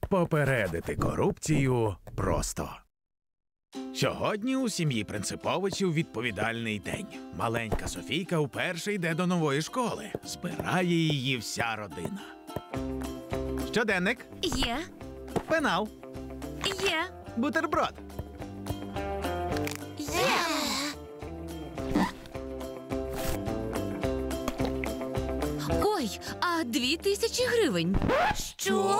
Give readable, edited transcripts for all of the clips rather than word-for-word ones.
Попередити корупцію просто. Сьогодні у сім'ї Принциповичів відповідальний день. Маленька Софійка вперше йде до нової школи. Збирає її вся родина. Щоденник. Є. Пенал. Є. Бутерброд. Є. Ой, а 2000 гривень. Що?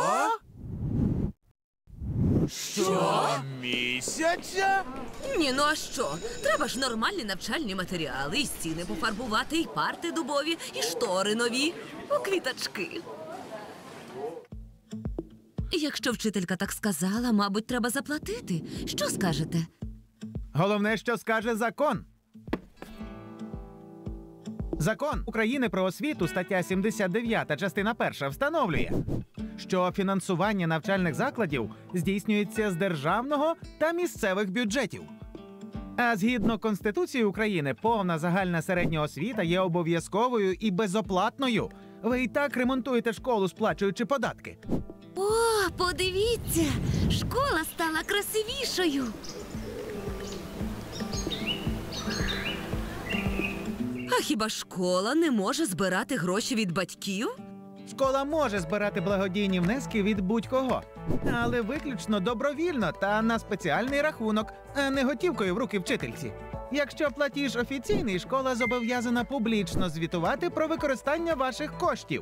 Щомісяця? Ні, ну а що? Треба ж нормальні навчальні матеріали, і стіни пофарбувати, і парти дубові, і штори нові, у квіточки. Якщо вчителька так сказала, мабуть, треба заплатити. Що скажете? Головне, що скаже закон. Закон України про освіту, стаття 79, частина 1, встановлює, що фінансування навчальних закладів здійснюється з державного та місцевих бюджетів. А згідно Конституції України, повна загальна середня освіта є обов'язковою і безоплатною. Ви і так ремонтуєте школу, сплачуючи податки. О, подивіться! Школа стала красивішою. А хіба школа не може збирати гроші від батьків? Школа може збирати благодійні внески від будь-кого, але виключно добровільно та на спеціальний рахунок, а не готівкою в руки вчительці. Якщо платіж офіційний, школа зобов'язана публічно звітувати про використання ваших коштів.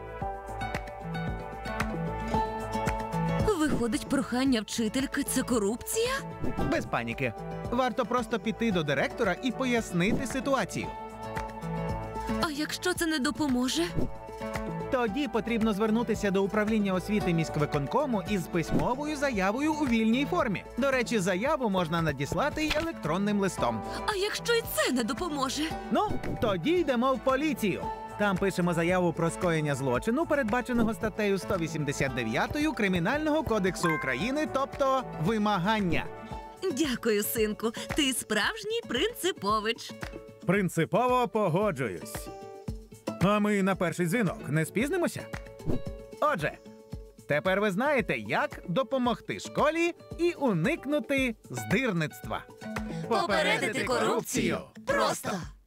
Виходить, прохання вчительки – це корупція? Без паніки. Варто просто піти до директора і пояснити ситуацію. А якщо це не допоможе? Тоді потрібно звернутися до управління освіти міськвиконкому із письмовою заявою у вільній формі. До речі, заяву можна надіслати й електронним листом. А якщо і це не допоможе? Ну, тоді йдемо в поліцію. Там пишемо заяву про скоєння злочину, передбаченого статтею 189 Кримінального кодексу України, тобто вимагання. Дякую, синку. Ти справжній принципович. Принципово погоджуюсь. А ми на перший дзвінок не спізнимося? Отже, тепер ви знаєте, як допомогти школі і уникнути здирництва. Попередити корупцію просто.